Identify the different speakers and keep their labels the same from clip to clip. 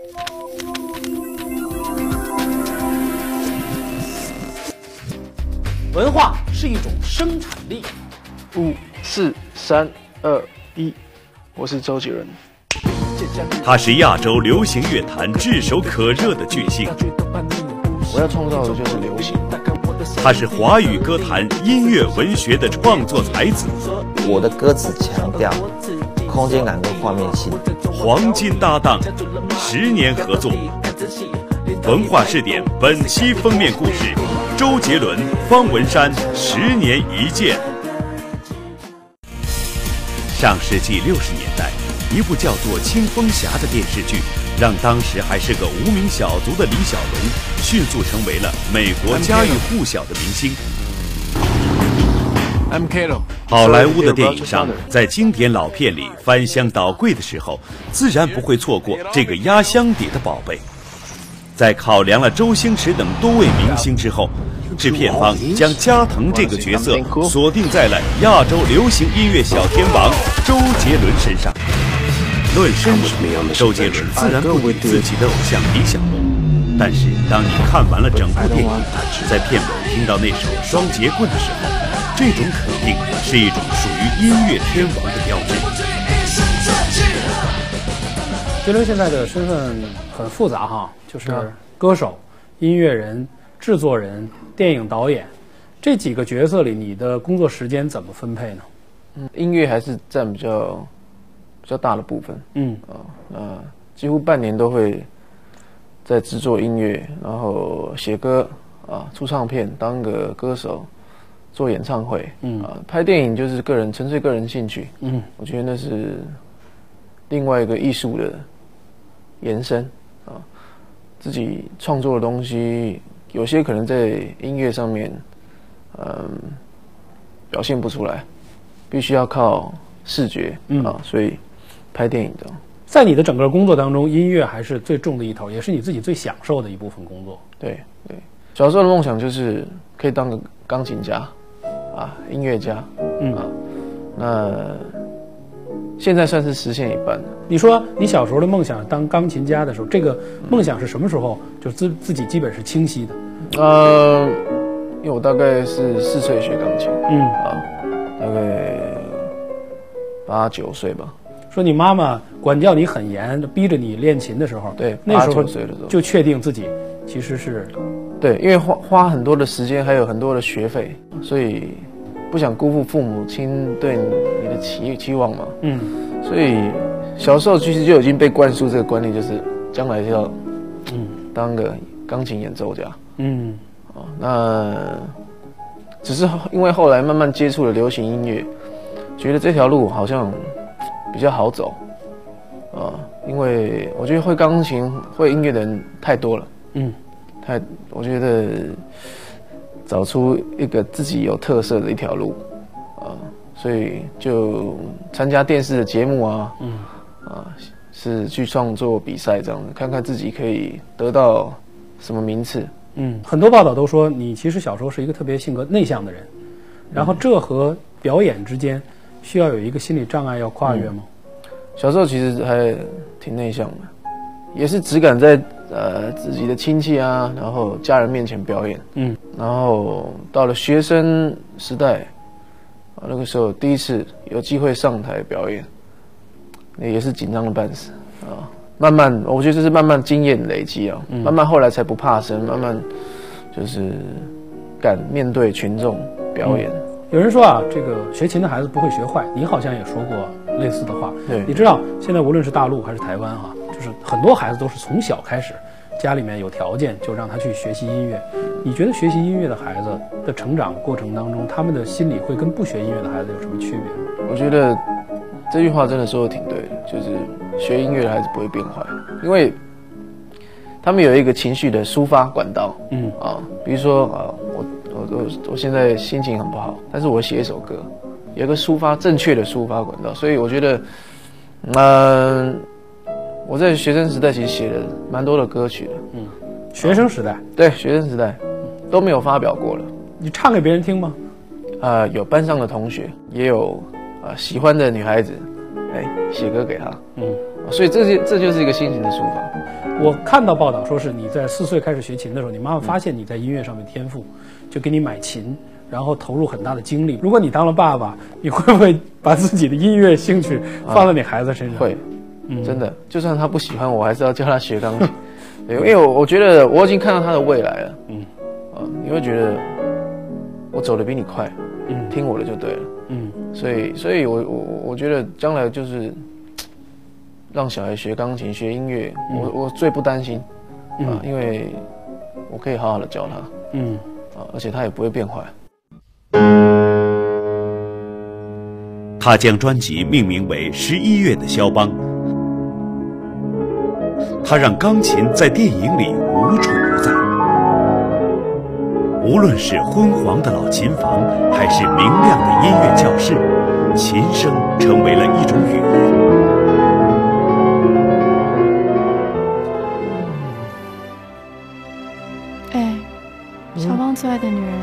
Speaker 1: 文化是一种生产力。
Speaker 2: 5、4、3、2、1，我是周杰伦。
Speaker 3: 他是亚洲流行乐坛炙手可热的巨星。
Speaker 2: 我要创造的就是流行。
Speaker 3: 他是华语歌坛音乐文学的创作才子。
Speaker 4: 我的歌词强调空间感跟画面性。
Speaker 3: 黄金搭档，10年合作。文化视点本期封面故事：周杰伦、方文山10年一见。上世纪60年代，一部叫做《青蜂侠》的电视剧，让当时还是个无名小卒的李小龙迅速成为了美国家喻户晓的明星。好莱坞的电影商在经典老片里翻箱倒柜的时候，自然不会错过这个压箱底的宝贝。在考量了周星驰等多位明星之后，制片方将加藤这个角色锁定在了亚洲流行音乐小天王周杰伦身上。论身手，周杰伦自然不比自己的偶像李小龙。但是当你看完了整部电影，在片尾听到那首《双截棍》的时候，这种肯定是一种属于音乐天王的标志。
Speaker 1: 杰伦现在的身份很复杂哈，就是歌手、音乐人、制作人、电影导演，这几个角色里，你的工作时间怎么分配呢？
Speaker 2: 音乐还是占比较大的部分。几乎半年都会在制作音乐，然后写歌出唱片，当个歌手，做演唱会。拍电影就是纯粹个人兴趣。我觉得那是另外一个艺术的延伸自己创作的东西，有些可能在音乐上面，表现不出来，必须要靠视觉所以拍电影的。
Speaker 1: 在你的整个工作当中，音乐还是最重的一头，也是你自己最享受的一部分工作。
Speaker 2: 对，小时候的梦想就是可以当个钢琴家音乐家。那现在算是实现一半了。
Speaker 1: 你说你小时候的梦想当钢琴家的时候，这个梦想是什么时候就自己基本是清晰的？
Speaker 2: 因为我大概是4岁学钢琴，大概8、9岁吧。
Speaker 1: 说你妈妈管教你很严，逼着你练琴的时候，
Speaker 2: 对，
Speaker 1: 那时候
Speaker 2: 8、9岁的时候
Speaker 1: 就确定自己其实是，
Speaker 2: 对，因为花很多的时间，还有很多的学费，所以不想辜负父母亲对你的期望嘛。所以小时候其实就已经被灌输这个观念，就是将来要当个钢琴演奏家。那只是因为后来慢慢接触了流行音乐，觉得这条路好像比较好走因为我觉得会钢琴、会音乐的人太多了。我觉得找出一个自己有特色的一条路所以就参加电视的节目是去创作比赛这样子，看看自己可以得到什么名次。
Speaker 1: 很多报道都说你其实小时候是一个特别性格内向的人，然后这和表演之间需要有一个心理障碍要跨越吗？
Speaker 2: 小时候其实还挺内向的，也是只敢在自己的亲戚然后家人面前表演。然后到了学生时代那个时候第一次有机会上台表演，也是紧张的半死慢慢我觉得这是慢慢经验累积慢慢后来才不怕生，慢慢就是敢面对群众表演。
Speaker 1: 有人说这个学琴的孩子不会学坏，你好像也说过类似的话。
Speaker 2: 对，
Speaker 1: 你知道现在无论是大陆还是台湾就是很多孩子都是从小开始，家里面有条件就让他去学习音乐。你觉得学习音乐的孩子的成长过程当中，他们的心理会跟不学音乐的孩子有什么区别吗？
Speaker 2: 我觉得这句话真的说的挺对的，就是学音乐的孩子不会变坏，因为他们有一个情绪的抒发管道。比如说我现在心情很不好，但是我写一首歌，有一个正确的抒发管道。所以我觉得我在学生时代其实写了蛮多的歌曲的。
Speaker 1: 学生时代？对，
Speaker 2: 学生时代都没有发表过了。
Speaker 1: 你唱给别人听吗？
Speaker 2: 有班上的同学，也有喜欢的女孩子，写歌给她。 所以这就是一个心情的抒发。
Speaker 1: 我看到报道说是你在4岁开始学琴的时候，你妈妈发现你在音乐上面天赋，就给你买琴，然后投入很大的精力。如果你当了爸爸，你会不会把自己的音乐兴趣放在你孩子身上？
Speaker 2: 会，真的，就算他不喜欢，我还是要教他学钢琴。因为我觉得我已经看到他的未来了。你会觉得我走得比你快，听我的就对了。所以我觉得将来就是让小孩学钢琴、学音乐，我最不担心因为我可以好好的教他，而且他也不会变坏。
Speaker 3: 他将专辑命名为《11月的肖邦》，他让钢琴在电影里无处不在。无论是昏黄的老琴房，还是明亮的音乐教室，琴声成为了一种语言。
Speaker 5: 肖邦最爱的女人，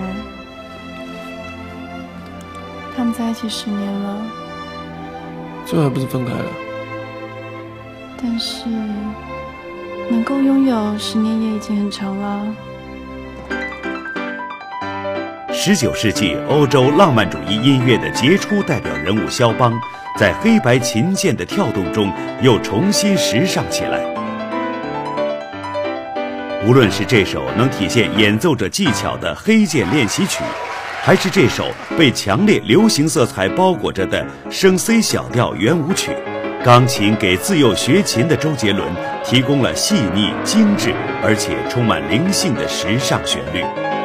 Speaker 5: 他们在一起10年了，
Speaker 2: 最后还不是分开了？
Speaker 5: 但是能够拥有10年也已经很长了。
Speaker 3: 19世纪欧洲浪漫主义音乐的杰出代表人物肖邦，在黑白琴键的跳动中又重新时尚起来。无论是这首能体现演奏者技巧的黑键练习曲，还是这首被强烈流行色彩包裹着的升 C 小调圆舞曲，钢琴给自幼学琴的周杰伦提供了细腻、精致而且充满灵性的时尚旋律。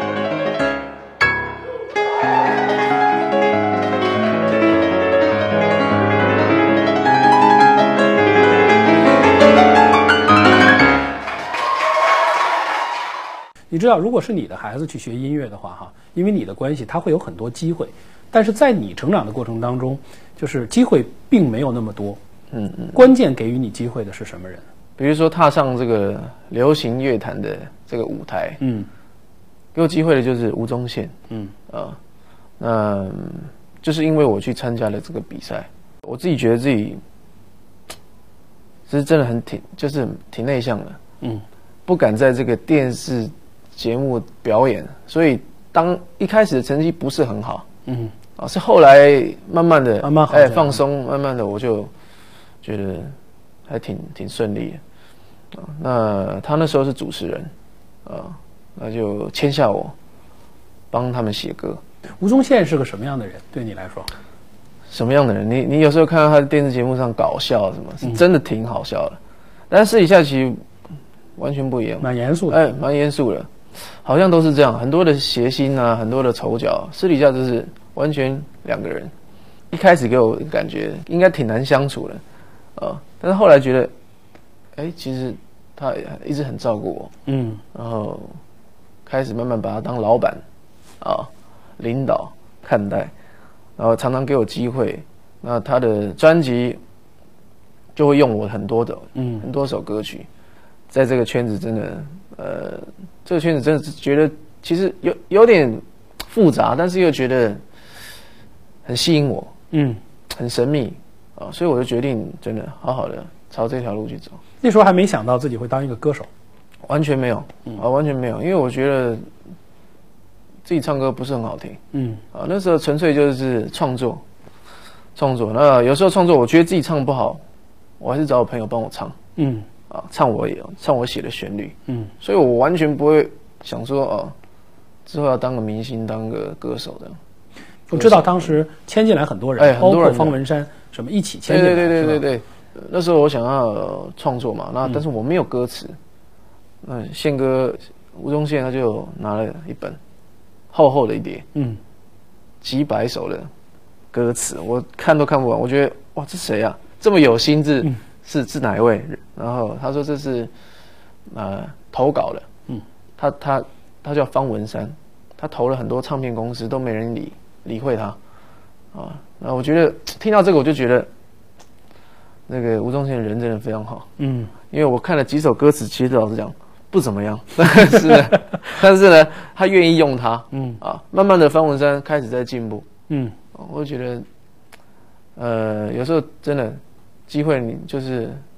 Speaker 1: 你知道，如果是你的孩子去学音乐的话，哈，因为你的关系，他会有很多机会，但是在你成长的过程当中，就是机会并没有那么多。关键给予你机会的是什么人？
Speaker 2: 比如说踏上这个流行乐坛的这个舞台，给我机会的就是吴宗宪，那就是因为我去参加了这个比赛，我自己觉得自己其实真的就是挺内向的，不敢在这个电视节目表演，所以当一开始的成绩不是很好，是后来慢慢的放松，慢慢的我就觉得还挺顺利的，那他那时候是主持人，那就签下我，帮他们写歌。
Speaker 1: 吴宗宪是个什么样的人？对你来说，
Speaker 2: 什么样的人？你有时候看到他的电视节目上搞笑什么，是真的挺好笑的，但是私底下其实完全不一样，
Speaker 1: 蛮严肃的，
Speaker 2: 蛮严肃的，好像都是这样，很多的谐星啊，很多的丑角，私底下就是完全2个人。一开始给我感觉应该挺难相处的，但是后来觉得，其实他一直很照顾我，然后开始慢慢把他当老板，领导看待，然后常常给我机会，那他的专辑就会用我很多首歌曲。在这个圈子真的，这个圈子真的是觉得其实有点复杂，但是又觉得很吸引我，很神秘所以我就决定真的好好的朝这条路去走。
Speaker 1: 那时候还没想到自己会当一个歌手，
Speaker 2: 完全没有，完全没有，因为我觉得自己唱歌不是很好听，那时候纯粹就是创作。那有时候创作，我觉得自己唱不好，我还是找我朋友帮我唱，唱我写的旋律，所以我完全不会想说之后要当个明星，当个歌手这样。
Speaker 1: 我知道当时签进来很多人，包括方文山什么一起签进来。
Speaker 2: 对。那时候我想要创作嘛，但是我没有歌词，那宪哥吴宗宪他就拿了一本厚厚的一叠，几百首的歌词，我看都看不完。我觉得哇，这谁啊？这么有心智，是哪一位？然后他说这是投稿的，他叫方文山，他投了很多唱片公司都没人理会他，那我觉得听到这个我就觉得那个吴宗宪人真的非常好，因为我看了几首歌词，其实老实讲不怎么样，但是呢，他愿意用它，慢慢的方文山开始在进步，我就觉得，有时候真的机会你就是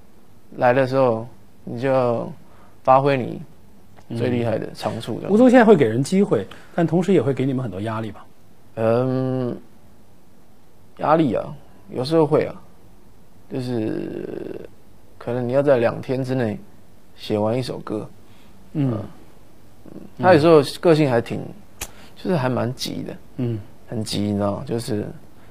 Speaker 2: 来的时候，你就要发挥你最厉害的长处。
Speaker 1: 吴宗宪会给人机会，但同时也会给你们很多压力吧？
Speaker 2: 压力啊，有时候会啊，就是可能你要在2天之内写完一首歌。他有时候个性还挺，就是还蛮急的，很急，你知道吗？就是，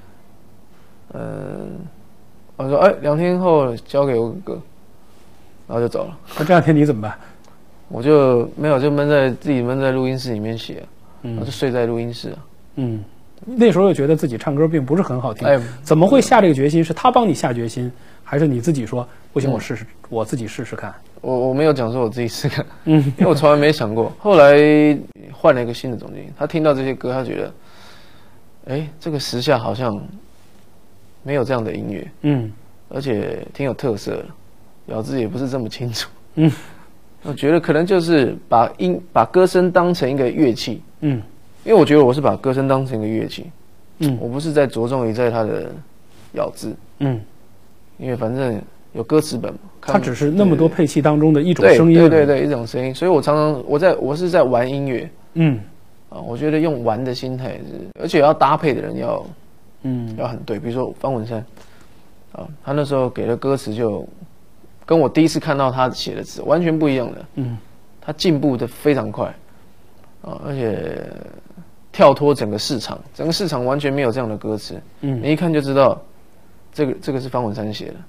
Speaker 2: 我说2天后交给我歌，然后就走了。
Speaker 1: 那这2天你怎么办？
Speaker 2: 我就没有，就自己闷在录音室里面写，我就睡在录音室啊。
Speaker 1: 那时候又觉得自己唱歌并不是很好听，怎么会下这个决心？是他帮你下决心，还是你自己说不行，我自己试试看？
Speaker 2: 我没有讲说我自己试看，因为我从来没想过。后来换了一个新的总经理，他听到这些歌，他觉得，这个时下好像没有这样的音乐，而且挺有特色的，咬字也不是这么清楚，我觉得可能就是把歌声当成一个乐器，因为我觉得我是把歌声当成一个乐器，我不是在着重于在它的咬字，因为反正有歌词本嘛，
Speaker 1: 它只是那么多配器当中的一种声音，
Speaker 2: 对，一种声音，所以我常常我是在玩音乐，我觉得用玩的心态而且要搭配的人要很对，比如说方文山，他那时候给的歌词就跟我第一次看到他写的字完全不一样的，他进步的非常快，而且跳脱整个市场完全没有这样的歌词，你一看就知道这个是方文山写的。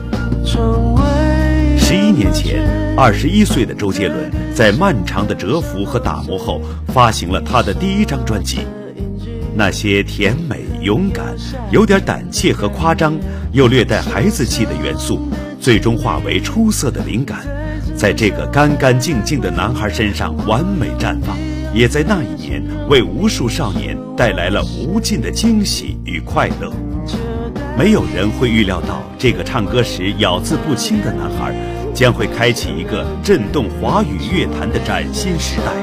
Speaker 3: 11年前，21岁的周杰伦在漫长的蛰伏和打磨后，发行了他的第1张专辑。那些甜美、勇敢、有点胆怯和夸张，又略带孩子气的元素，最终化为出色的灵感，在这个干干净净的男孩身上完美绽放，也在那一年为无数少年带来了无尽的惊喜与快乐。没有人会预料到，这个唱歌时咬字不清的男孩，将会开启一个震动华语乐坛的崭新时代。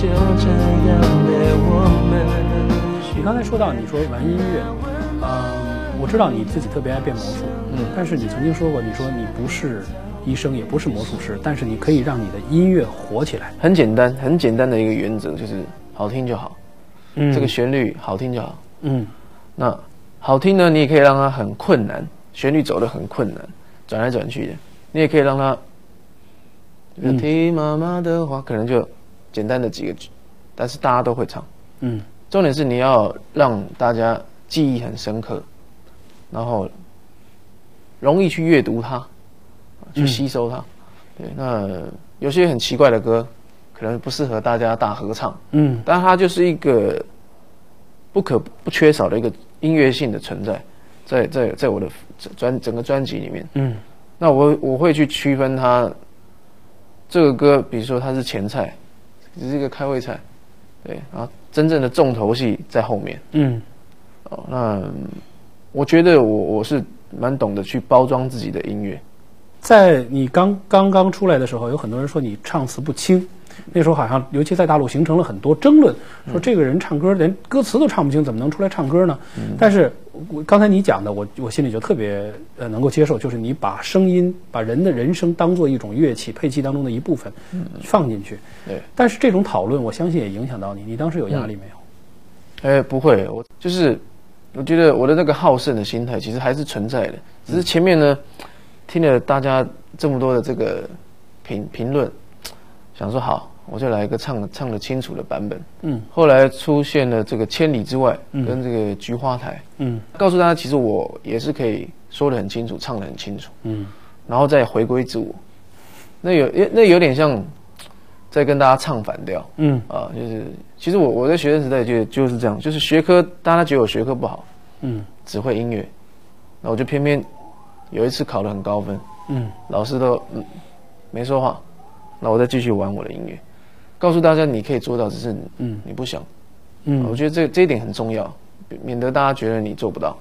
Speaker 1: 你刚才说到，你说玩音乐，我知道你自己特别爱变魔术，但是你曾经说过，你说你不是医生，也不是魔术师，但是你可以让你的音乐火起来。
Speaker 2: 很简单的一个原则就是好听就好，这个旋律好听就好，那好听呢，你也可以让它很困难，旋律走得很困难，转来转去的，你也可以让它，听妈妈的话，可能就简单的几个句，但是大家都会唱，重点是你要让大家记忆很深刻，然后容易去阅读它，去吸收它。对，那有些很奇怪的歌，可能不适合大家大合唱，但它就是一个不可不缺少的一个音乐性的存在，在我的整个专辑里面，那我会去区分它这个歌，比如说它是前菜，只是一个开胃菜，对，然后真正的重头戏在后面，那我觉得我是蛮懂得去包装自己的音乐。
Speaker 1: 在你刚刚出来的时候，有很多人说你唱词不清，那时候好像尤其在大陆形成了很多争论，说这个人唱歌连歌词都唱不清，怎么能出来唱歌呢？但是刚才你讲的，我心里就特别能够接受，就是你把声音，把人的人声当做一种乐器配器当中的一部分放进去。对。但是这种讨论，我相信也影响到你。你当时有压力没有？
Speaker 2: 不会，我觉得我的那个好胜的心态其实还是存在的，只是前面呢听了大家这么多的这个评论，想说好，我就来一个唱得清楚的版本。后来出现了这个千里之外跟这个菊花台，告诉大家其实我也是可以说得很清楚，唱得很清楚，然后再回归自我。那有点像在跟大家唱反调，就是其实我在学生时代就是这样，就是学科大家觉得我学科不好，只会音乐，那我就偏偏有一次考得很高分，老师都没说话，那我再继续玩我的音乐，告诉大家你可以做到，只是你不想，我觉得这一点很重要，免得大家觉得你做不到。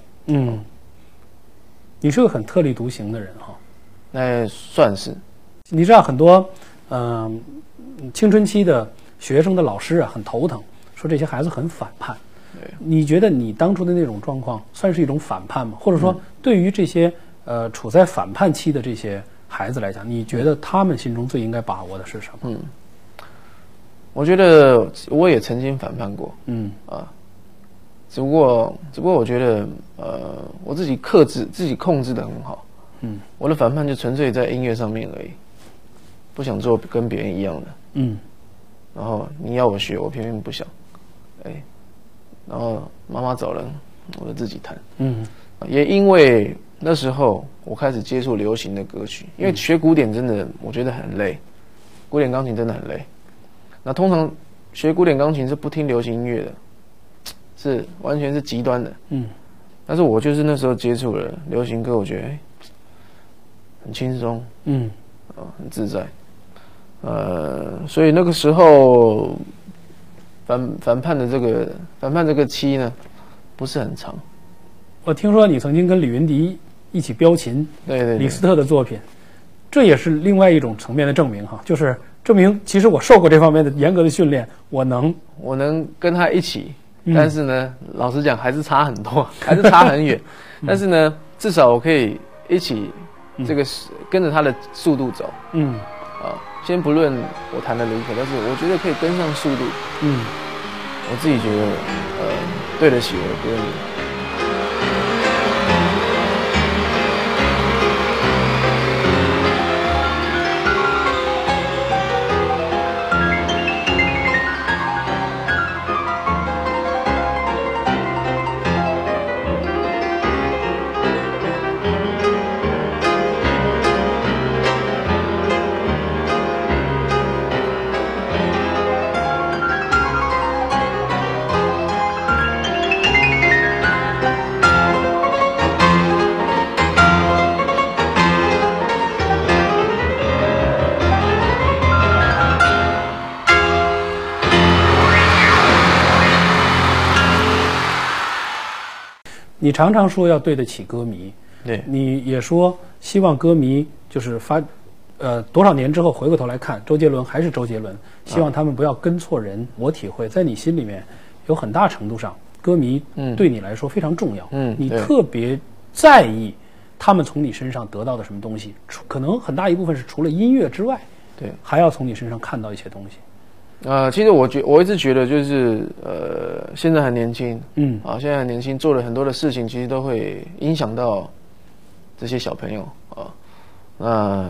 Speaker 1: 你是个很特立独行的人哈，
Speaker 2: 那算是。
Speaker 1: 你知道很多青春期的学生的老师啊很头疼，说这些孩子很反叛。你觉得你当初的那种状况算是一种反叛吗？或者说对于这些处在反叛期的这些孩子来讲，你觉得他们心中最应该把握的是什么？
Speaker 2: 我觉得我也曾经反叛过，只不过我觉得我自己控制得很好，我的反叛就纯粹在音乐上面而已，不想做跟别人一样的，然后你要我学，我偏偏不想，然后妈妈走了，我就自己弹，也因为那时候我开始接触流行的歌曲，因为学古典真的我觉得很累，古典钢琴真的很累。那通常学古典钢琴是不听流行音乐的，是完全是极端的。但是我就是那时候接触了流行歌，我觉得很轻松，很自在。所以那个时候反叛这个期呢，不是很长。
Speaker 1: 我听说你曾经跟李云迪一起飙琴，
Speaker 2: 对，
Speaker 1: 李斯特的作品，这也是另外一种层面的证明哈，就是证明其实我受过这方面的严格的训练，我能
Speaker 2: 跟他一起，但是呢，老实讲还是差很多，还是差很远。但是呢，至少我可以一起这个跟着他的速度走。先不论我弹的如何，但是我觉得可以跟上速度。我自己觉得对得起我的歌迷。
Speaker 1: 你常常说要对得起歌迷，
Speaker 2: 对，
Speaker 1: 你也说希望歌迷就是多少年之后回过头来看，周杰伦还是周杰伦，希望他们不要跟错人。我体会在你心里面，有很大程度上，歌迷对你来说非常重要。你特别在意他们从你身上得到的什么东西，可能很大一部分是除了音乐之外，
Speaker 2: 对，
Speaker 1: 还要从你身上看到一些东西。
Speaker 2: 其实我一直觉得就是现在很年轻，现在很年轻，做了很多的事情，其实都会影响到这些小朋友啊。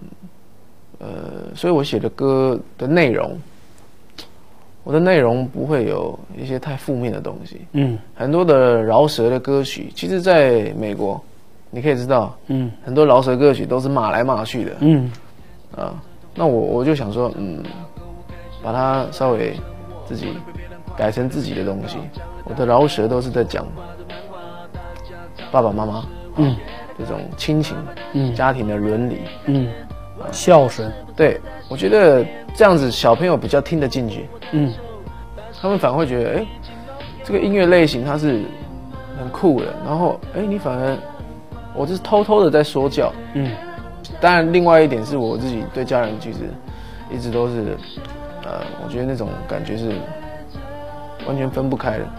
Speaker 2: 所以我写的歌的内容，我的内容不会有一些太负面的东西。很多的饶舌的歌曲，其实在美国你可以知道，很多饶舌歌曲都是骂来骂去的。那我就想说，把它稍微自己改成自己的东西。我的饶舌都是在讲爸爸妈妈，这种亲情，家庭的伦理，
Speaker 1: 孝顺。
Speaker 2: 对，我觉得这样子小朋友比较听得进去，他们反而会觉得，这个音乐类型它是很酷的，然后你反而我就是偷偷的在说教，当然另外一点是我自己对家人其实一直都是。我觉得那种感觉是完全分不开的，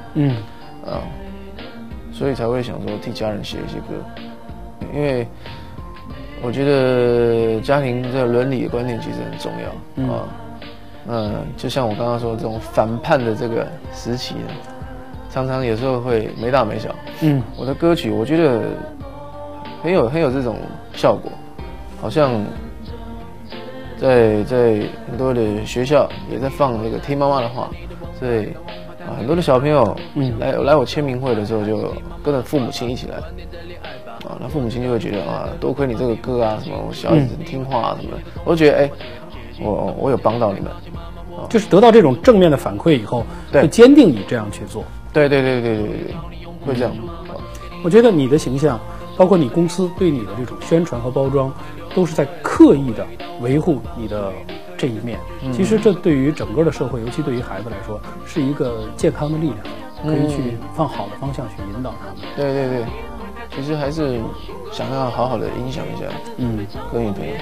Speaker 2: 所以才会想说替家人写一些歌，因为我觉得家庭这个伦理的观念其实很重要，就像我刚刚说这种反叛的这个时期呢，常常有时候会没大没小，我的歌曲我觉得很有这种效果，好像。在很多的学校也在放那个听妈妈的话，所以很多的小朋友来我签名会的时候就跟着父母亲一起来，那父母亲就会觉得多亏你这个歌啊，什么我小孩子很听话啊什么的，我就觉得我有帮到你们，
Speaker 1: 就是得到这种正面的反馈以后，会坚定你这样去做。
Speaker 2: 对，会这样。
Speaker 1: 我觉得你的形象，包括你公司对你的这种宣传和包装，都是在刻意的维护你的这一面。其实这对于整个的社会，尤其对于孩子来说，是一个健康的力量，可以去往好的方向去引导他们。
Speaker 2: 对，其实还是想要好好的影响一下歌迷朋友。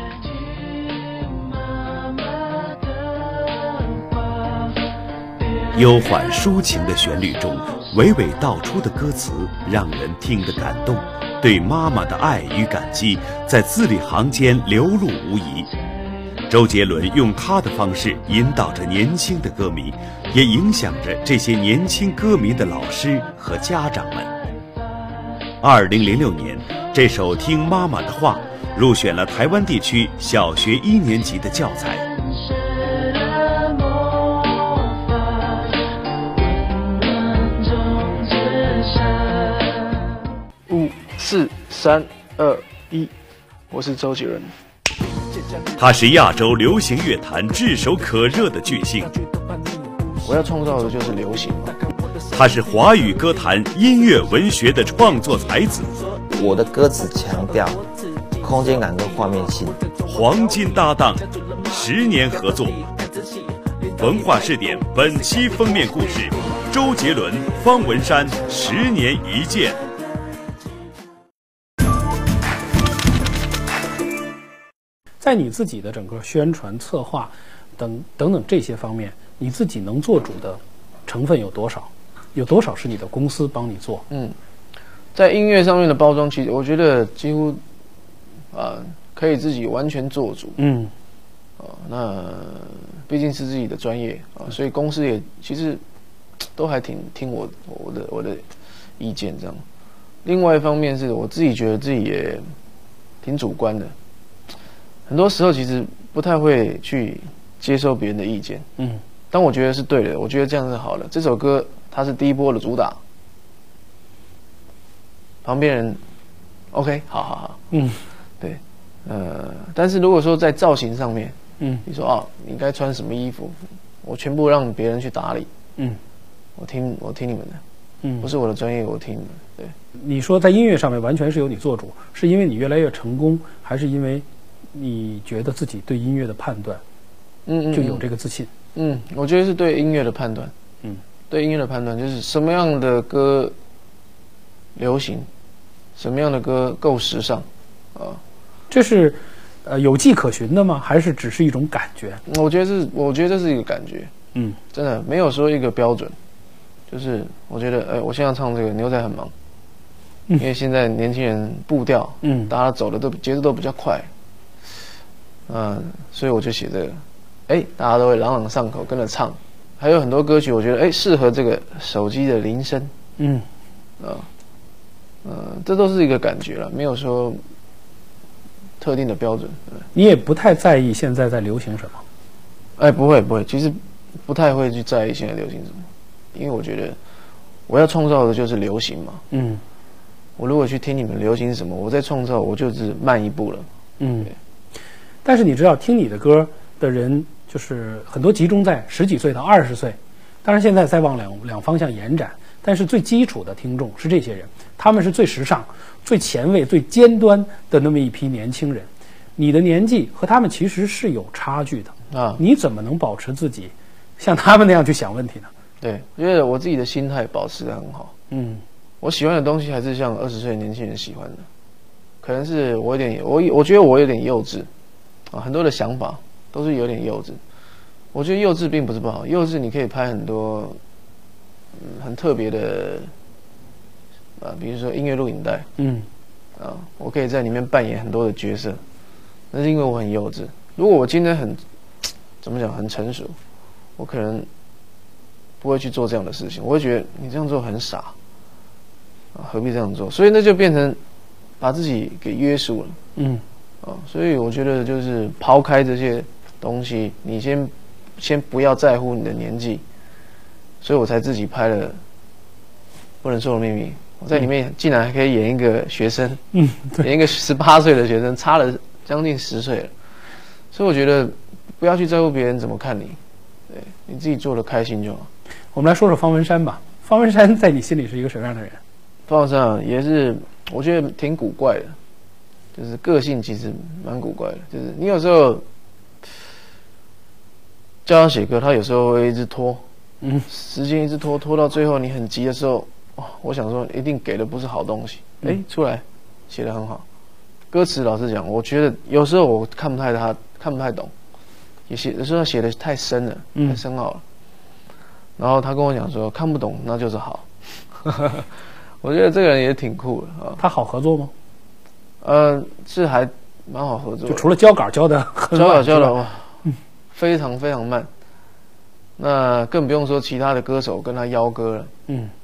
Speaker 3: 悠缓抒情的旋律中，娓娓道出的歌词让人听得感动， 对妈妈的爱与感激在字里行间流露无遗。周杰伦用他的方式引导着年轻的歌迷，也影响着这些年轻歌迷的老师和家长们。2006年，这首《听妈妈的话》入选了台湾地区小学1年级的教材。
Speaker 2: 5、4、3、2、1，我是周杰伦。
Speaker 3: 他是亚洲流行乐坛炙手可热的巨星，
Speaker 2: 我要创造的就是流行嘛。
Speaker 3: 他是华语歌坛音乐文学的创作才子。
Speaker 4: 我的歌词强调空间感跟画面性。
Speaker 3: 黄金搭档，10年合作。文化视点本期封面故事：周杰伦、方文山10年一见。
Speaker 1: 在你自己的整个宣传策划等等这些方面，你自己能做主的成分有多少？有多少是你的公司帮你做？
Speaker 2: 在音乐上面的包装，其实我觉得几乎可以自己完全做主。那毕竟是自己的专业所以公司也其实都还挺听我的意见这样。另外一方面是我自己觉得自己也挺主观的。很多时候其实不太会去接受别人的意见，当我觉得是对的，我觉得这样是好的。这首歌它是第一波的主打，旁边人 OK， 好，对，但是如果说在造型上面，你说你该穿什么衣服，我全部让别人去打理，我听你们的，不是我的专业，我听你们的。对，
Speaker 1: 你说在音乐上面完全是由你做主，是因为你越来越成功，还是因为你觉得自己对音乐的判断，就有这个自信？
Speaker 2: 我觉得是对音乐的判断，对音乐的判断就是什么样的歌流行，什么样的歌够时尚，
Speaker 1: 这是有迹可循的吗？还是只是一种感觉？
Speaker 2: 我觉得这是一个感觉，真的没有说一个标准，就是我觉得，我现在唱这个牛仔很忙，因为现在年轻人步调，大家走的节奏都比较快。所以我就写这个，大家都会朗朗上口，跟着唱。还有很多歌曲，我觉得适合这个手机的铃声，这都是一个感觉了，没有说特定的标准。
Speaker 1: 你也不太在意现在在流行什么？
Speaker 2: 不会，其实不太会去在意现在流行什么，因为我觉得我要创造的就是流行嘛。我如果去听你们流行什么，我在创造，我就是慢一步了。
Speaker 1: 但是你知道，听你的歌的人就是很多集中在10几岁到20岁，当然现在再往两方向延展，但是最基础的听众是这些人，他们是最时尚、最前卫、最尖端的那么一批年轻人。你的年纪和他们其实是有差距的你怎么能保持自己像他们那样去想问题呢？
Speaker 2: 对，我觉得我自己的心态保持得很好。我喜欢的东西还是像20岁的年轻人喜欢的，可能是我觉得我有点幼稚。很多的想法都是有点幼稚，我觉得幼稚并不是不好，幼稚你可以拍很多很特别的比如说音乐录影带，我可以在里面扮演很多的角色，那是因为我很幼稚。如果我今天很成熟，我可能不会去做这样的事情，我会觉得你这样做很傻何必这样做？所以那就变成把自己给约束了。所以我觉得就是抛开这些东西，你先不要在乎你的年纪，所以我才自己拍了《不能说的秘密》。我在里面竟然还可以演一个学生，演一个18岁的学生，差了将近10岁了。所以我觉得不要去在乎别人怎么看你，对你自己做的开心就好。
Speaker 1: 我们来说说方文山吧。方文山在你心里是一个什么样的人？
Speaker 2: 方文山也是，我觉得挺古怪的。就是个性其实蛮古怪的，就是你有时候叫他写歌，他有时候会一直拖，时间一直拖到最后，你很急的时候，我想说一定给的不是好东西，出来写得很好。歌词老实讲，我觉得有时候我看不太懂，有时候写的太深了，太深奥了。然后他跟我讲说，看不懂那就是好。 我觉得这个人也挺酷的啊。
Speaker 1: 他好合作吗？
Speaker 2: 是还蛮好合作的，
Speaker 1: 就除了交稿交的很慢，
Speaker 2: 交的哇，非常非常慢。那更不用说其他的歌手跟他邀歌了，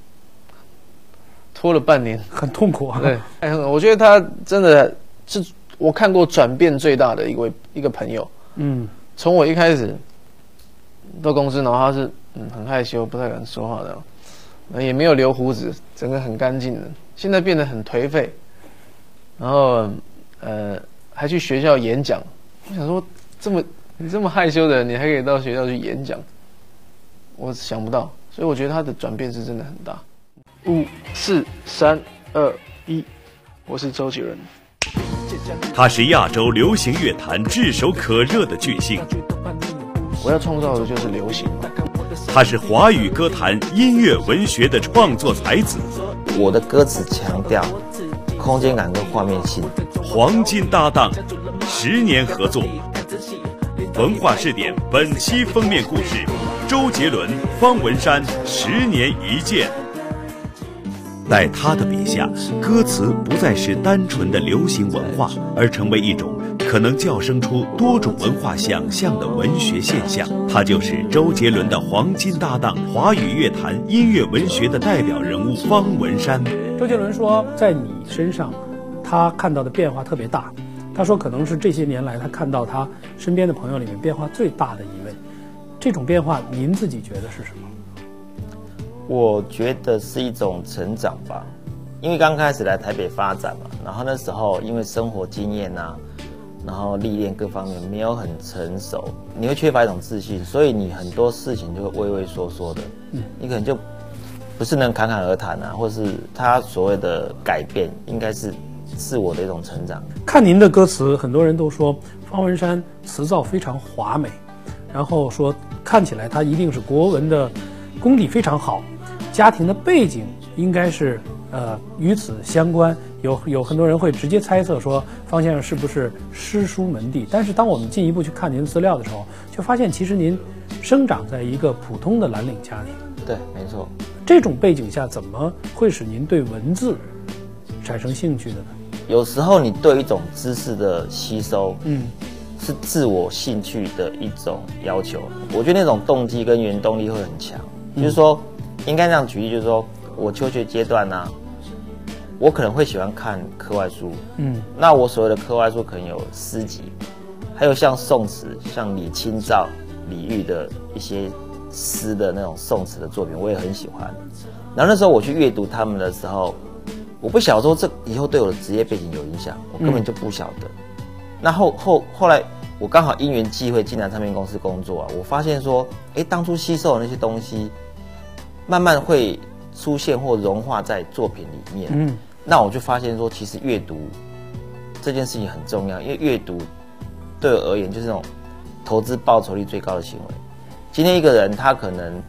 Speaker 2: 拖了半年，
Speaker 1: 很痛苦啊。
Speaker 2: 对，我觉得他真的是我看过转变最大的一个朋友。从我一开始到公司，然后他是很害羞，不太敢说话的，也没有留胡子，整个很干净的。现在变得很颓废，然后还去学校演讲。我想说，你这么害羞的人，你还可以到学校去演讲，我想不到。所以我觉得他的转变是真的很大。5、4、3、2、1，我是周杰伦。
Speaker 3: 他是亚洲流行乐坛炙手可热的巨星，
Speaker 2: 我要创造的就是流行。
Speaker 3: 他是华语歌坛音乐文学的创作才子。
Speaker 4: 我的歌词强调空间感跟画面性。
Speaker 3: 黄金搭档，10年合作。文化视点本期封面故事：周杰伦、方文山10年一见。在他的笔下，歌词不再是单纯的流行文化，而成为一种可能叫声出多种文化想象的文学现象。他就是周杰伦的黄金搭档，华语乐坛音乐文学的代表人物方文山。
Speaker 1: 周杰伦说，在你身上，他看到的变化特别大。他说，可能是这些年来他看到他身边的朋友里面变化最大的一位。这种变化，您自己觉得是什么？
Speaker 4: 我觉得是一种成长吧，因为刚开始来台北发展嘛，然后那时候因为生活经验啊，然后历练各方面没有很成熟，你会缺乏一种自信，所以你很多事情就会畏畏缩缩的，你可能就不是能侃侃而谈啊，或是他所谓的改变，应该是自我的一种成长。
Speaker 1: 看您的歌词，很多人都说方文山词造非常华美，然后说看起来他一定是国文的功底非常好。家庭的背景应该是与此相关，有很多人会直接猜测说方先生是不是诗书门第，但是当我们进一步去看您的资料的时候，就发现其实您生长在一个普通的蓝领家庭。
Speaker 4: 对，没错。
Speaker 1: 这种背景下，怎么会使您对文字产生兴趣的呢？
Speaker 4: 有时候你对一种知识的吸收，是自我兴趣的一种要求。我觉得那种动机跟原动力会很强，就是说。应该这样举例，就是说我求学阶段呢，我可能会喜欢看课外书，那我所谓的课外书可能有诗集，还有像宋词，像李清照、李煜的一些诗的那种宋词的作品，我也很喜欢。然后那时候我去阅读他们的时候，我不晓得说这以后对我的职业背景有影响，我根本就不晓得。那后来我刚好因缘际会进来唱片公司工作啊，我发现说，当初吸收的那些东西。慢慢会出现或融化在作品里面，那我就发现说，其实阅读这件事情很重要，因为阅读对我而言就是那种投资报酬率最高的行为。今天一个人他可能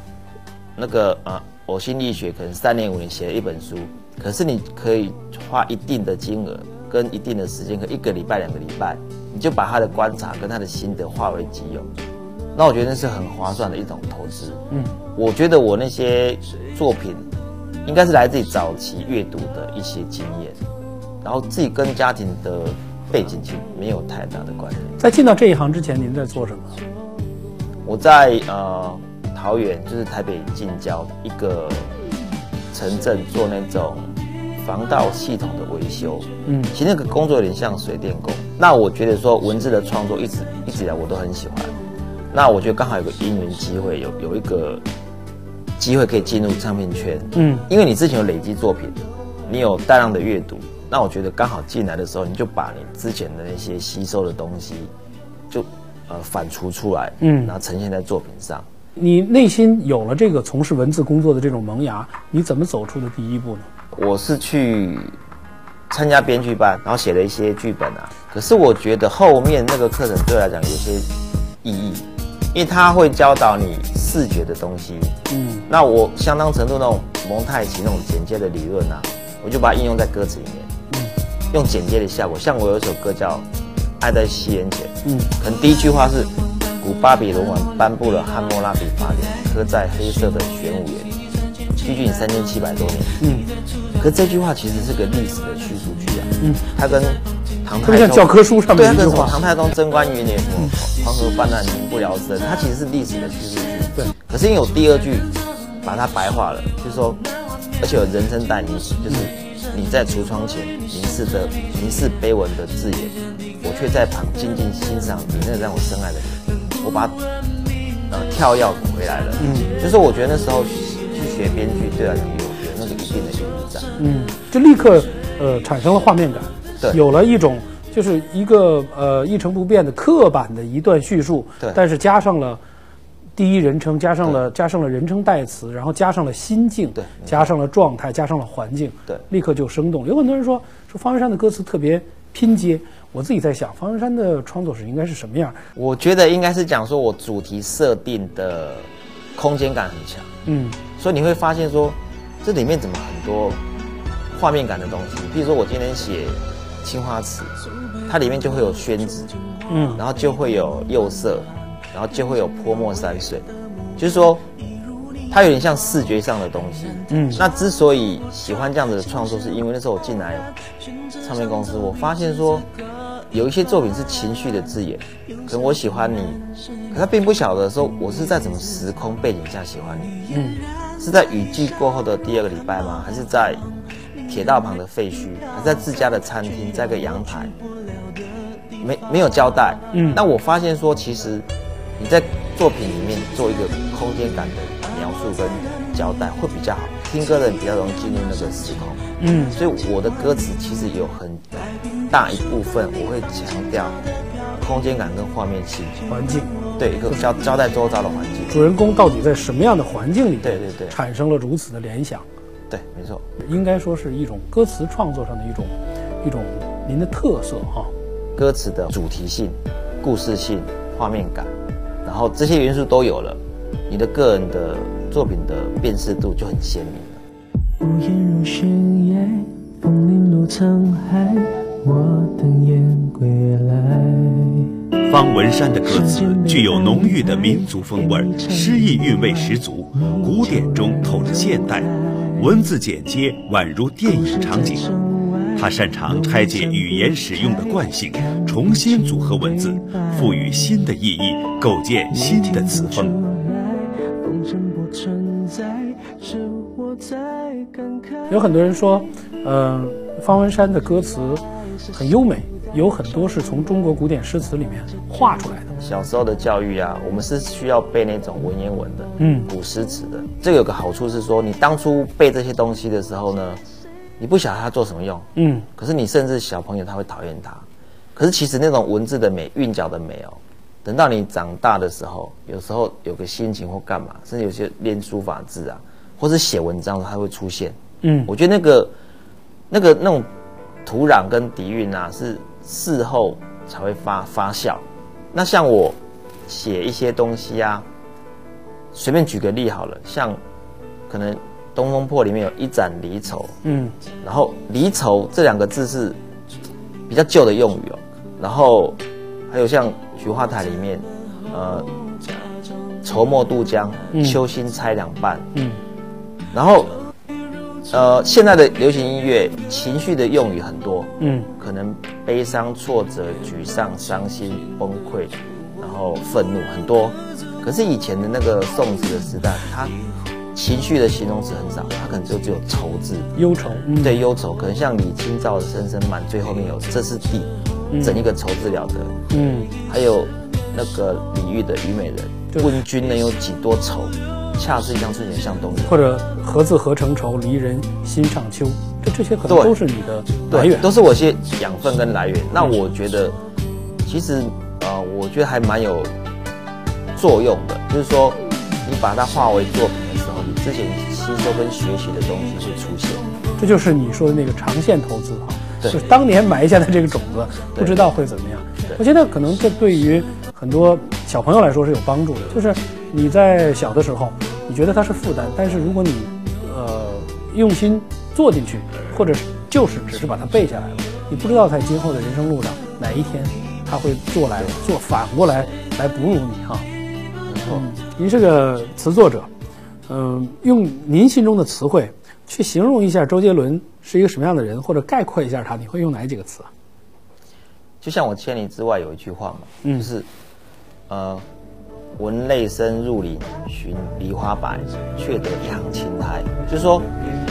Speaker 4: 呕心沥血，可能3年5年写了一本书，可是你可以花一定的金额跟一定的时间，可1个礼拜2个礼拜，你就把他的观察跟他的心得化为己有。那我觉得那是很划算的一种投资。我觉得我那些作品应该是来自于早期阅读的一些经验，然后自己跟家庭的背景其实没有太大的关联。
Speaker 1: 在进到这一行之前，您在做什么？
Speaker 4: 我在桃园，就是台北近郊的一个城镇做那种防盗系统的维修。其实那个工作有点像水电工。那我觉得说文字的创作一直以来我都很喜欢。那我觉得刚好有个因缘机会，有一个机会可以进入唱片圈。因为你之前有累积作品，你有大量的阅读，那我觉得刚好进来的时候，你就把你之前的那些吸收的东西，就反刍出来，然后呈现在作品上。
Speaker 1: 你内心有了这个从事文字工作的这种萌芽，你怎么走出的第一步呢？
Speaker 4: 我是去参加编剧班，然后写了一些剧本啊。可是我觉得后面那个课程对我来讲有些意义。因为他会教导你视觉的东西，那我相当程度那种蒙太奇那种剪接的理论啊，我就把它应用在歌词里面，用剪接的效果。像我有一首歌叫《爱在西元前》，可能第一句话是古巴比伦王颁布了汉谟拉比法典，刻在黑色的玄武岩。 距今3700多年。可是这句话其实是个历史的叙述句啊。它跟唐太宗
Speaker 1: 像教科书上面
Speaker 4: 的一句话，
Speaker 1: 对，它跟
Speaker 4: 唐太宗贞观元年什么黄河泛滥民不聊生，它其实是历史的叙述句。
Speaker 1: 对。
Speaker 4: 可是因为有第二句把它白话了，就是说，而且有人称代名词，就是你在橱窗前凝视碑文的字眼，我却在旁静静欣赏你那让我深爱的人。我把跳跃回来了。就是我觉得那时候去学编剧，对我来讲有那个一定的意义在。
Speaker 1: 就立刻产生了画面感，
Speaker 4: 对，
Speaker 1: 有了一种就是一个一成不变的刻板的一段叙述，
Speaker 4: 对，
Speaker 1: 但是加上了第一人称，加上了人称代词，然后加上了心境，
Speaker 4: 对，
Speaker 1: 加上了状态，加上了环境，
Speaker 4: 对，
Speaker 1: 立刻就生动。有很多人说方文山的歌词特别拼接，我自己在想方文山的创作史应该是什么样？
Speaker 4: 我觉得应该是讲说我主题设定的空间感很强，所以你会发现说这里面怎么很多画面感的东西，比如说我今天写青花瓷，它里面就会有宣纸，然后就会有釉色，然后就会有泼墨山水，就是说它有点像视觉上的东西。那之所以喜欢这样子的创作，是因为那时候我进来唱片公司，我发现说有一些作品是情绪的字眼，可能我喜欢你，可他并不晓得说我是在什么时空背景下喜欢你。是在雨季过后的第2个礼拜吗？还是在铁道旁的废墟？还是在自家的餐厅，在个阳台？没有交代。那我发现说，其实你在作品里面做一个空间感的描述跟交代会比较好，听歌的人比较容易进入那个时空。所以我的歌词其实有很大一部分我会强调空间感跟画面性、
Speaker 1: 环境，
Speaker 4: 对，一个交代周遭的环境。
Speaker 1: 主人公到底在什么样的环境里，
Speaker 4: 对，
Speaker 1: 产生了如此的联想？
Speaker 4: 对，没错，
Speaker 1: 应该说是一种歌词创作上的一种您的特色哈。
Speaker 4: 歌词的主题性、故事性、画面感，然后这些元素都有了，你的个人的作品的辨识度就很鲜明了。
Speaker 6: 无言如悬崖，风铃落沧海，我等雁归来。
Speaker 3: 方文山的歌词具有浓郁的民族风味，诗意韵味十足，古典中透着现代，文字简洁，宛如电影场景。他擅长拆解语言使用的惯性，重新组合文字，赋予新的意义，构建新的词风。
Speaker 1: 有很多人说，方文山的歌词很优美，有很多是从中国古典诗词里面画出来的。
Speaker 4: 小时候的教育啊，我们是需要背那种文言文的，古诗词的。这个有个好处是说，你当初背这些东西的时候呢，你不晓得它做什么用，可是你甚至小朋友他会讨厌它。可是其实那种文字的美、韵脚的美哦，等到你长大的时候，有时候有个心情或干嘛，甚至有些练书法字啊，或是写文章，它会出现。我觉得那种土壤跟底蕴啊，是事后才会发酵。那像我写一些东西啊，随便举个例好了，像可能《东风破》里面有一盏离愁，然后离愁这2个字是比较旧的用语哦。然后还有像《菊花台》里面，愁墨渡江，秋心拆两半，然后现在的流行音乐情绪的用语很多，可能悲伤、挫折、沮丧、伤心、崩溃，然后愤怒很多。可是以前的那个宋词的时代，它情绪的形容词很少，它可能就只有愁字，
Speaker 1: 忧愁，
Speaker 4: 对，忧愁，可能像李清照的《声声慢》，最后面有这是地，整一个愁字了得，还有那个李煜的《虞美人》，问君能有几多愁，恰似一江春水向东流，
Speaker 1: 或者何自何成愁，离人心上秋，这些可能都是你的来源，
Speaker 4: 都是我一些养分跟来源。那我觉得，其实我觉得还蛮有作用的，就是说你把它化为作品的时候，你之前吸收跟学习的东西会出现。
Speaker 1: 这就是你说的那个长线投资哈，就是当年埋下的这个种子，不知道会怎么样。我觉得可能这对于很多小朋友来说是有帮助的，就是你在小的时候，你觉得它是负担，但是如果你用心做进去，或者就是只是把它背下来了，你不知道在今后的人生路上哪一天他会反过来哺乳你哈。您是个词作者， 用您心中的词汇去形容一下周杰伦是一个什么样的人，或者概括一下他，你会用哪几个词啊？
Speaker 4: 就像我千里之外有一句话嘛，就是闻泪声入林，寻梨花白，却得一行青苔。就是说，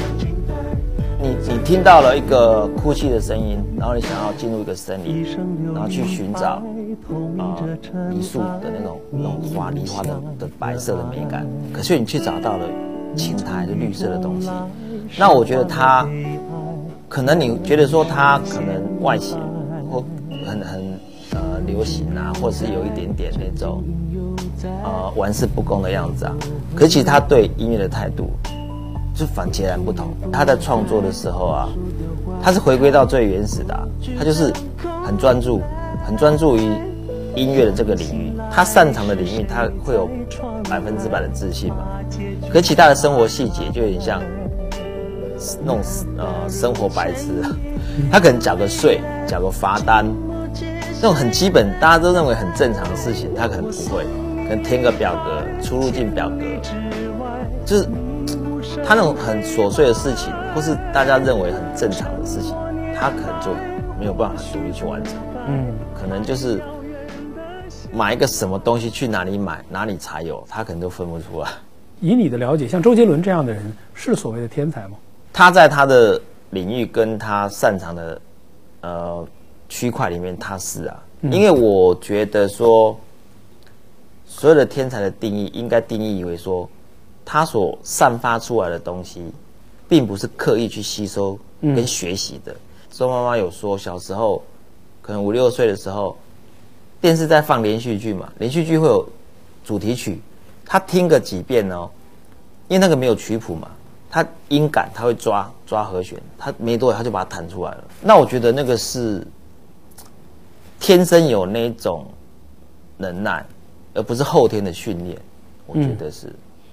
Speaker 4: 你听到了一个哭泣的声音，然后你想要进入一个森林，然后去寻找梨树的那种梨花的白色的美感，可是你却找到了青苔，就绿色的东西。那我觉得他，可能你觉得说他可能外形或很流行啊，或是有一点点那种玩世不恭的样子啊，可是其实他对音乐的态度就截然不同。他在创作的时候啊，他是回归到最原始的他就是很专注于音乐的这个领域，他擅长的领域他会有100%的自信嘛。可是其他的生活细节就有点像那种生活白痴，他可能缴个税、缴个罚单，那种很基本大家都认为很正常的事情，他可能不会，可能填个表格、出入境表格，就是他那种很琐碎的事情，或是大家认为很正常的事情，他可能就没有办法独立去完成。可能就是买一个什么东西去哪里买，哪里才有，他可能都分不出来。
Speaker 1: 以你的了解，像周杰伦这样的人是所谓的天才吗？
Speaker 4: 他在他的领域跟他擅长的区块里面，他是啊，因为我觉得说，所有的天才的定义应该定义为说，他所散发出来的东西，并不是刻意去吸收跟学习的。周妈妈有说，小时候可能5、6岁的时候，电视在放连续剧嘛，连续剧会有主题曲，他听个几遍哦，因为那个没有曲谱嘛。他音感他会抓和弦，他没多久他就把它弹出来了。那我觉得那个是天生有那种能耐，而不是后天的训练。我觉得是。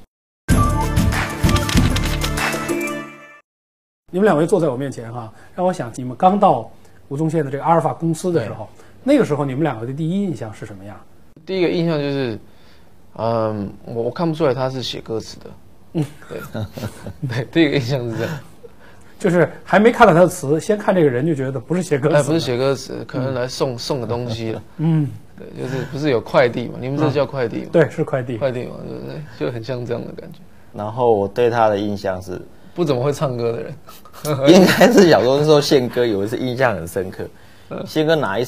Speaker 1: 你们两位坐在我面前哈，让我想起你们刚到吴宗宪的这个阿尔法公司的时候，那个时候你们两个的第一印象是什么样？
Speaker 2: 第一个印象就是，我看不出来他是写歌词的。对，第一个印象是这样，
Speaker 1: 就是还没看到他的词，先看这个人就觉得不是写歌词，
Speaker 2: 不是写歌词，可能来送个东西了。对，就是不是有快递嘛？你们这叫快递吗？
Speaker 1: 对，是快递，
Speaker 2: 快递嘛，对不对？就很像这样的感觉。
Speaker 4: 然后我对他的印象是
Speaker 2: 不怎么会唱歌的人，
Speaker 4: 应该是小时候宪哥有一次印象很深刻，宪哥拿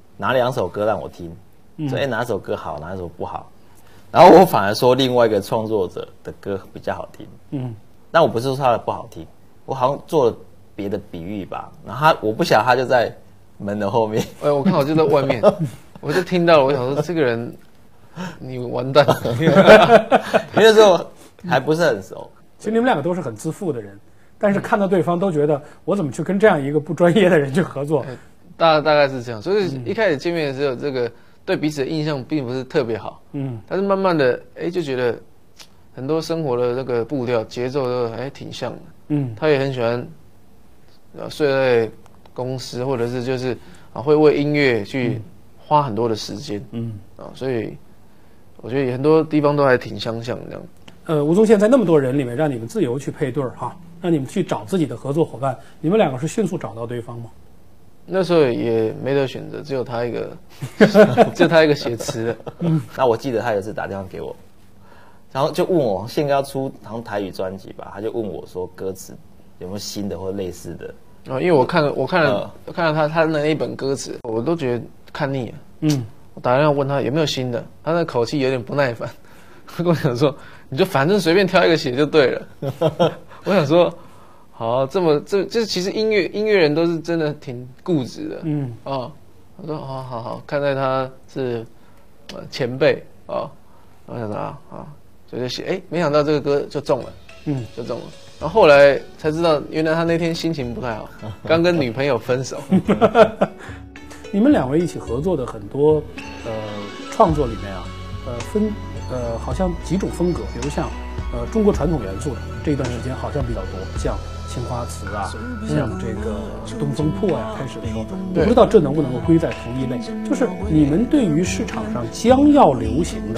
Speaker 4: 2首歌让我听，说哪首歌好，哪首不好。然后我反而说另外一个创作者的歌比较好听，但我不是说他的不好听，我好像做了别的比喻吧。然后我不晓得他就在门的后面，
Speaker 2: 我看我就在外面，我就听到了，我想说这个人你完蛋了，因
Speaker 4: 为那时候还不是很熟。
Speaker 1: 其实你们两个都是很自负的人，但是看到对方都觉得我怎么去跟这样一个不专业的人去合作，
Speaker 2: 大概是这样。所以一开始见面的时候，这个对彼此的印象并不是特别好，但是慢慢的，就觉得很多生活的这个步调、节奏都挺像的，他也很喜欢，睡在公司，或者是就是会为音乐去花很多的时间，所以我觉得很多地方都还挺相像这样。
Speaker 1: 吴宗宪在那么多人里面，让你们自由去配对儿哈，让你们去找自己的合作伙伴，你们两个是迅速找到对方吗？
Speaker 2: 那时候也没得选择，只有他一个，只有他一个写词的。
Speaker 4: 那我记得他有一次打电话给我，然后就问我宪哥要出好像台语专辑吧，他就问我说歌词有没有新的或类似的。
Speaker 2: 因为我看了他的那一本歌词，我都觉得看腻了。我打电话问他有没有新的，他那口气有点不耐烦，他跟我讲说你就反正随便挑一个写就对了。我想说。好，这其实音乐人都是真的挺固执的，我说好，看在他是前辈我想说就写，没想到这个歌就中了，就中了。然后后来才知道，原来他那天心情不太好，刚跟女朋友分手。
Speaker 1: 你们两位一起合作的很多创作里面分好像几种风格，比如像中国传统元素的这一段时间好像比较多，像青花瓷啊，像这个东风破呀，开始的时候，我不知道这能不能够归在同一类。就是你们对于市场上将要流行的，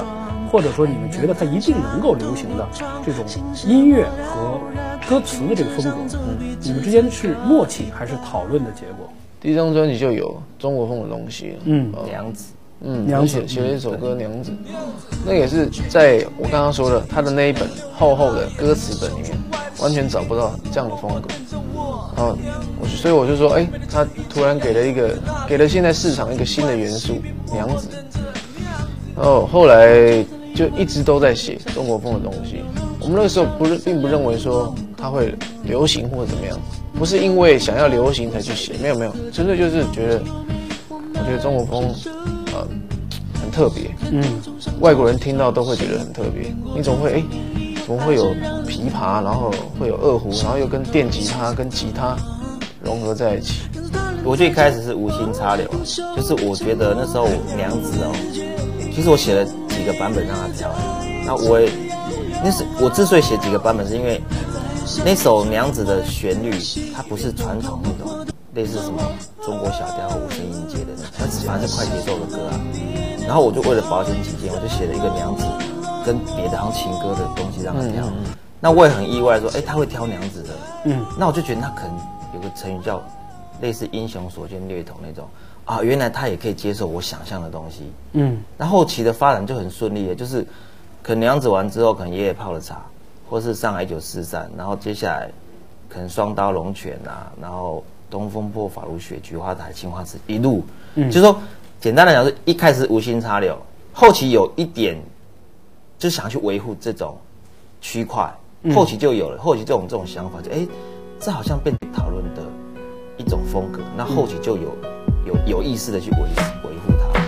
Speaker 1: 或者说你们觉得它一定能够流行的这种音乐和歌词的这个风格，你们之间是默契还是讨论的结果？
Speaker 2: 第一张专辑就有中国风的东西，
Speaker 4: 娘子，
Speaker 1: 娘子
Speaker 2: 写了一首歌《娘子》，那也是在我刚刚说的他的那一本厚厚的歌词本里面，完全找不到这样的风格。所以我就说，他突然给了现在市场一个新的元素——娘子。然后后来就一直都在写中国风的东西。我们那个时候并不认为说它会流行或者怎么样，不是因为想要流行才去写，没有，纯粹就是我觉得中国风很特别，外国人听到都会觉得很特别。你怎么会有琵琶，然后会有二胡，然后又跟电吉他跟吉他融合在一起？
Speaker 4: 我最开始是无心插柳，就是我觉得那时候娘子其实我写了几个版本让他挑，那我之所以写几个版本，是因为那首娘子的旋律它不是传统那种类似什么中国小调或五声音阶的，它反正是快节奏的歌啊。然后我就为了保险起见，我就写了一个娘子跟别的好像情歌的东西让他挑。那我也很意外说，他会挑娘子的，那我就觉得他可能有个成语叫类似英雄所见略同那种啊，原来他也可以接受我想象的东西。那后期的发展就很顺利了，就是可能娘子完之后，可能爷爷泡了茶，或是上海1943，然后接下来可能双刀龙拳啊，然后东风破法如雪，菊花台青花瓷一路，就是说简单的讲是一开始无心插柳，后期有一点就想去维护这种区块，后期就有了，后期这种想法就这好像被讨论的一种风格，那后期就有意识的去维护它。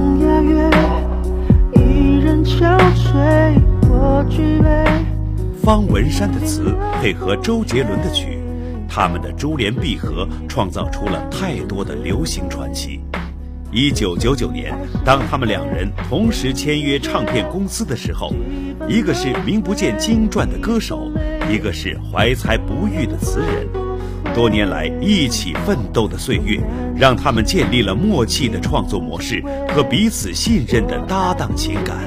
Speaker 3: 方文山的词配合周杰伦的曲，他们的珠联璧合创造出了太多的流行传奇。1999年，当他们两人同时签约唱片公司的时候，一个是名不见经传的歌手，一个是怀才不遇的词人。多年来一起奋斗的岁月，让他们建立了默契的创作模式和彼此信任的搭档情感。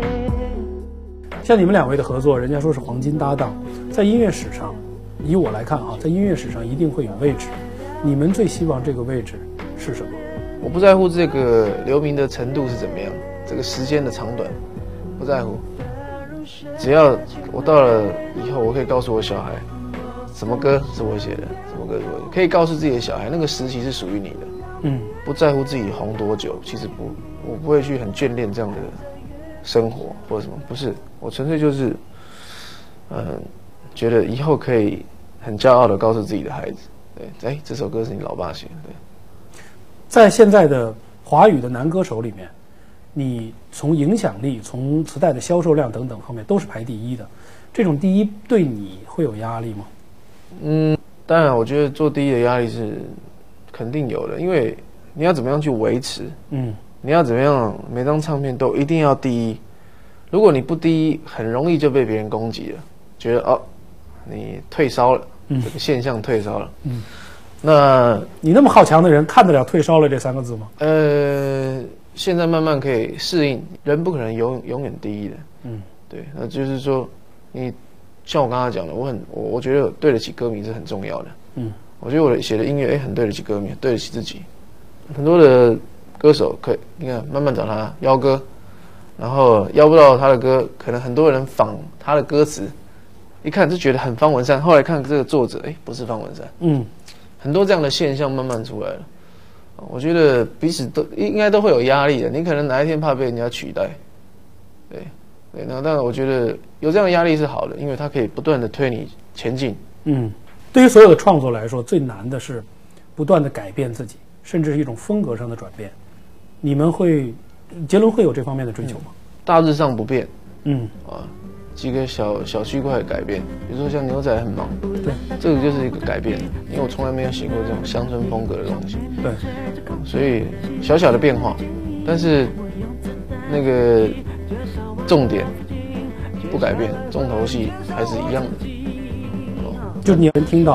Speaker 1: 像你们两位的合作，人家说是黄金搭档，在音乐史上，以我来看在音乐史上一定会有位置。你们最希望这个位置是什么？
Speaker 2: 我不在乎这个留名的程度是怎么样，这个时间的长短不在乎，只要我到了以后，我可以告诉我小孩，什么歌是我写的，什么歌是我写的，可以告诉自己的小孩，那个时期是属于你的。不在乎自己红多久，其实我不会去很眷恋这样的生活或者什么，不是，我纯粹就是，觉得以后可以很骄傲的告诉自己的孩子，对，这首歌是你老爸写的，对。
Speaker 1: 在现在的华语的男歌手里面，你从影响力、从磁带的销售量等等方面都是排第一的，这种第一对你会有压力吗？
Speaker 2: 当然，我觉得做第一的压力是肯定有的，因为你要怎么样去维持，你要怎么样每张唱片都一定要第一，如果你不第一，很容易就被别人攻击了，觉得你退烧了，这个现象退烧了。那
Speaker 1: 你那么好强的人，看得了退烧了这3个字吗？
Speaker 2: 现在慢慢可以适应，人不可能永远第一的。对，那就是说，你像我刚刚讲的，我觉得对得起歌迷是很重要的。我觉得我写的音乐很对得起歌迷，对得起自己。很多的歌手你看慢慢找他邀歌，然后邀不到他的歌，可能很多人仿他的歌词，一看就觉得很方文山，后来看这个作者，不是方文山。很多这样的现象慢慢出来了，我觉得彼此应该都会有压力的。你可能哪一天怕被人家取代，对，那当然我觉得有这样的压力是好的，因为它可以不断的推你前进。
Speaker 1: 对于所有的创作来说，最难的是不断的改变自己，甚至是一种风格上的转变。你们杰伦会有这方面的追求吗？
Speaker 2: 大致上不变。几个小区块改变，比如说像牛仔很忙，
Speaker 1: 对，
Speaker 2: 这个就是一个改变，因为我从来没有写过这种乡村风格的东西，
Speaker 1: 对，
Speaker 2: 所以小小的变化，但是那个重点不改变，重头戏还是一样的。
Speaker 1: 就你能听到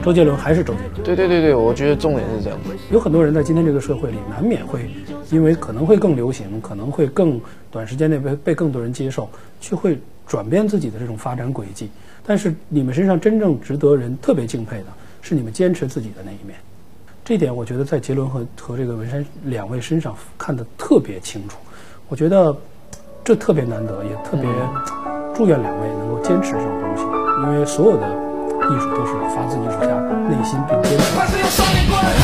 Speaker 1: 周杰伦还是周杰伦。
Speaker 2: 对，我觉得重点是这样。
Speaker 1: 有很多人在今天这个社会里，难免会因为可能会更流行，可能会更短时间内被更多人接受，去会转变自己的这种发展轨迹。但是你们身上真正值得人特别敬佩的是你们坚持自己的那一面。这一点我觉得在杰伦和这个文山两位身上看得特别清楚。我觉得这特别难得，也特别祝愿两位能够坚持这种东西，因为所有的艺术都是发自艺术家内心并坚持。